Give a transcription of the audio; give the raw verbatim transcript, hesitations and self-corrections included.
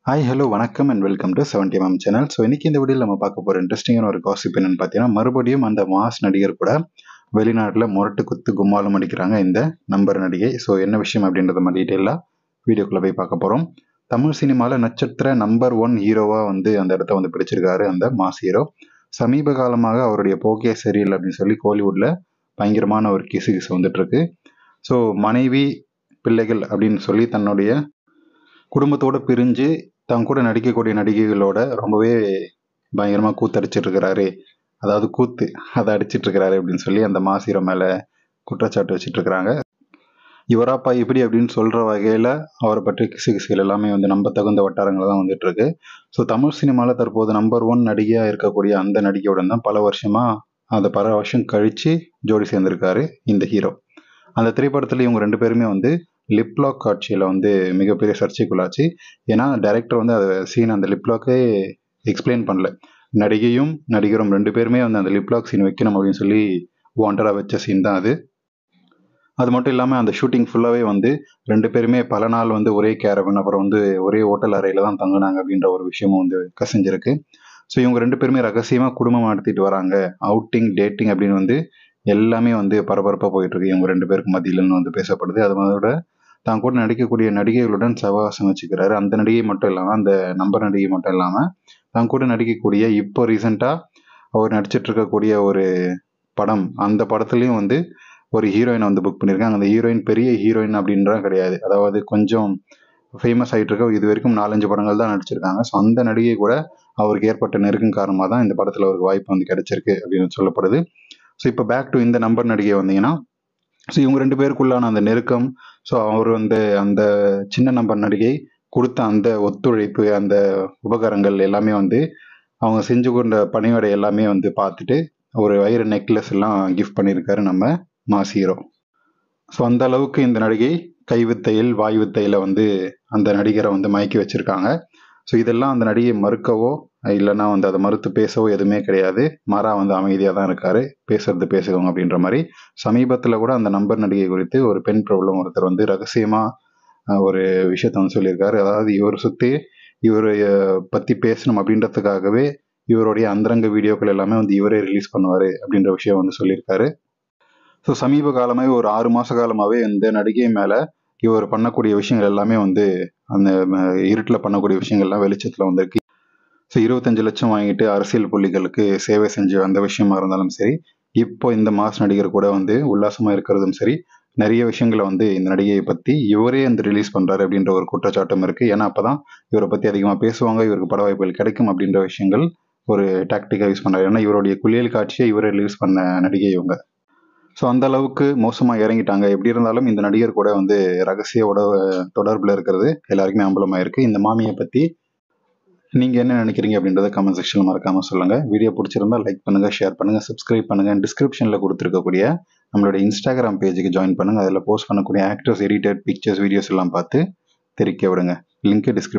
Hi hello வணக்கம் and welcome to seventy M channel. So இன்னைக்கு இந்த வீடியோவில் நம்ம பார்க்க போகிற இன்ட்ரெஸ்டிங்கான ஒரு காசிப் என்னன்னு பார்த்தீங்கன்னா, மறுபடியும் அந்த மாஸ் நடிகர் கூட வெளிநாட்டில் முரட்டு குத்து கும்மாலும் அடிக்கிறாங்க இந்த நம்பர் நடிகை. ஸோ என்ன விஷயம் அப்படின்றத நம்ம டீட்டெயிலாக வீடியோக்குள்ளே போய் பார்க்க போகிறோம். தமிழ் சினிமாவில் நட்சத்திர நம்பர் ஒன் ஹீரோவாக வந்து அந்த இடத்த வந்து பிடிச்சிருக்காரு அந்த மாஸ் ஹீரோ. சமீப காலமாக அவருடைய போக்கே சரியில்லை அப்படின்னு சொல்லி கோலிவுட்டில் பயங்கரமான ஒரு கிசு கிசு வந்துட்டு இருக்கு. ஸோ மனைவி பிள்ளைகள் அப்படின்னு சொல்லி தன்னுடைய குடும்பத்தோடு பிரிஞ்சு தான் கூட நடிக்கக்கூடிய நடிகைகளோட ரொம்பவே பயங்கரமாக கூத்தடிச்சிட்டு இருக்கிறாரு, அதாவது கூத்து அதை அடிச்சிட்டு இருக்கிறாரு அப்படின்னு சொல்லி அந்த மாஸ் ஹீரோ மேலே குற்றச்சாட்டு வச்சுட்டு இருக்கிறாங்க. இவராப்பா இப்படி அப்படின்னு சொல்கிற வகையில் அவரை பற்றி கிசு கிசுகள் எல்லாமே வந்து நம்ப தகுந்த வட்டாரங்கள் தான் வந்துட்டு இருக்கு. ஸோ தமிழ் சினிமாவில் தற்போது நம்பர் ஒன் நடிகையாக இருக்கக்கூடிய அந்த நடிகையுடன் தான் பல வருஷமாக அந்த பல வருஷம் கழித்து ஜோடி சேர்ந்திருக்காரு இந்த ஹீரோ. அந்த திரைப்படத்தில் இவங்க ரெண்டு பேருமே வந்து லிப்லாக் காட்சியில் வந்து மிகப்பெரிய சர்ச்சைக்குள்ளாச்சு. ஏன்னா டைரக்டர் வந்து அந்த சீன் அந்த லிப்லாக்கே எக்ஸ்பிளைன் பண்ணல. நடிகையும் நடிகரும் ரெண்டு பேருமே வந்து அந்த லிப்லாக் சீன் வைக்கணும் அப்படின்னு சொல்லி வாண்டடாக வச்ச சீன் தான் அது. அது மட்டும் இல்லாமல் அந்த ஷூட்டிங் ஃபுல்லாகவே வந்து ரெண்டு பேருமே பல நாள் வந்து ஒரே கேரவன் அப்புறம் வந்து ஒரே ஹோட்டல் அறையில் தான் தங்கினாங்க அப்படின்ற ஒரு விஷயமும் வந்து கசிஞ்சிருக்கு. ஸோ இவங்க ரெண்டு பேருமே ரகசியமாக குடும்பம் நடத்திட்டு வராங்க, அவுட்டிங் டேட்டிங் அப்படின்னு வந்து எல்லாமே வந்து பரபரப்பாக போயிட்டு இருக்கு இவங்க ரெண்டு பேருக்கு மத்தியிலன்னு வந்து பேசப்படுது. அதோட தான் கூட நடிக்கக்கூடிய நடிகைகளுடன் சவகாசம் வச்சுக்கிறாரு. அந்த நடிகை மட்டும் இல்லாமல் அந்த நம்பர் நடிகை மட்டும் இல்லாமல் தான் கூட நடிக்கக்கூடிய இப்போ ரீசெண்டாக அவர் நடிச்சிட்டு இருக்கக்கூடிய ஒரு படம், அந்த படத்துலையும் வந்து ஒரு ஹீரோயினை வந்து புக் பண்ணியிருக்காங்க. அந்த ஹீரோயின் பெரிய ஹீரோயின் அப்படின்றா கிடையாது, அதாவது கொஞ்சம் ஃபேமஸ் ஆகிட்டு இருக்க, இது வரைக்கும் நாலஞ்சு படங்கள் தான் நடிச்சிருக்காங்க. ஸோ அந்த நடிகை கூட அவருக்கு ஏற்பட்ட நெருக்கம் காரணமாக தான் இந்த படத்தில் அவருக்கு வாய்ப்பு வந்து கிடைச்சிருக்கு அப்படின்னு சொல்லப்படுது. ஸோ இப்போ பேக் டு இந்த நம்பர் நடிகை வந்தீங்கன்னா, ஸோ இவங்க ரெண்டு பேருக்குள்ளான அந்த நெருக்கம், ஸோ அவர் வந்து அந்த சின்ன நம்பர் நடிகை கொடுத்த அந்த ஒத்துழைப்பு, அந்த உபகரணங்கள் எல்லாமே வந்து அவங்க செஞ்சு கொண்ட பணிவிடை எல்லாமே வந்து பார்த்துட்டு ஒரு வயிறு நெக்லஸ் எல்லாம் கிஃப்ட் பண்ணியிருக்காரு நம்ம மாஸ் ஹீரோ. ஸோ அந்த அளவுக்கு இந்த நடிகை கைவித்தையில் வாய் வித்தையில் வந்து அந்த நடிகரை வந்து மயக்கி வச்சுருக்காங்க. ஸோ இதெல்லாம் அந்த நடிகை மறுக்கவோ இல்லைன்னா வந்து அதை மறுத்து பேசவோ எதுவுமே கிடையாது. மாறா வந்து அமைதியாக தான் இருக்காரு, பேசுறது பேசுகிறவங்க அப்படின்ற மாதிரி. சமீபத்தில் கூட அந்த நம்பர் நடிகை குறித்து ஒரு பெண் பிரபலம் ஒருத்தர் வந்து ரகசியமாக ஒரு விஷயத்த வந்து சொல்லியிருக்காரு. அதாவது இவர் சுற்றி இவர் பற்றி பேசணும் அப்படின்றதுக்காகவே இவருடைய அந்தரங்க வீடியோக்கள் எல்லாமே வந்து இவரே ரிலீஸ் பண்ணுவார் அப்படின்ற விஷயம் வந்து சொல்லியிருக்காரு. ஸோ சமீப காலமாகவே ஒரு ஆறு மாத காலமாகவே இந்த நடிகை மேலே இவர் பண்ணக்கூடிய விஷயங்கள் எல்லாமே வந்து அந்த இருட்டில் பண்ணக்கூடிய விஷயங்கள்லாம் வெளிச்சத்தில் வந்திருக்கு. ஸோ இருபத்தஞ்சு லட்சம் வாங்கிட்டு அரசியல் புள்ளிகளுக்கு சேவை செஞ்சு அந்த விஷயமா இருந்தாலும் சரி, இப்போ இந்த மாஸ் நடிகர் கூட வந்து உல்லாசமாக இருக்கிறதும் சரி, நிறைய விஷயங்களை வந்து இந்த நடிகையை பற்றி இவரே வந்து ரிலீஸ் பண்ணுறாரு அப்படின்ற ஒரு குற்றச்சாட்டும் இருக்குது. ஏன்னா அப்போ தான் இவரை பற்றி அதிகமாக பேசுவாங்க, இவருக்கு பட வாய்ப்புகள் கிடைக்கும் அப்படின்ற விஷயங்கள் ஒரு டாக்டிக்காக யூஸ் பண்ணுறாரு. ஏன்னா இவருடைய குளியல் காட்சியை இவரே ரிலீஸ் பண்ண நடிகை இவங்க. ஸோ அந்த அளவுக்கு மோசமாக இறங்கிட்டாங்க. எப்படி இருந்தாலும் இந்த நடிகர் கூட வந்து ரகசிய உட தொடர்பில் இருக்கிறது எல்லாருக்குமே அம்பலமாக இருக்குது. இந்த மாமியை பற்றி நீங்கள் என்ன நினைக்கிறீங்க அப்படின்றத கமெண்ட் செக்ஷனில் மறக்காமல் சொல்லுங்கள். வீடியோ பிடிச்சிருந்தா லைக் பண்ணுங்கள், ஷேர் பண்ணுங்கள், சப்ஸ்கிரைப் பண்ணுங்கள். டிஸ்கிரிப்ஷனில் கொடுத்துருக்கக்கூடிய நம்மளோட இன்ஸ்டாகிராம் பேஜுக்கு ஜாயின் பண்ணுங்கள். அதில் போஸ்ட் பண்ணக்கூடிய ஆக்டர்ஸ் எடிட்டட் பிக்சர்ஸ் வீடியோஸ் எல்லாம் பார்த்து தெரிவிக்க விடுங்க. Link description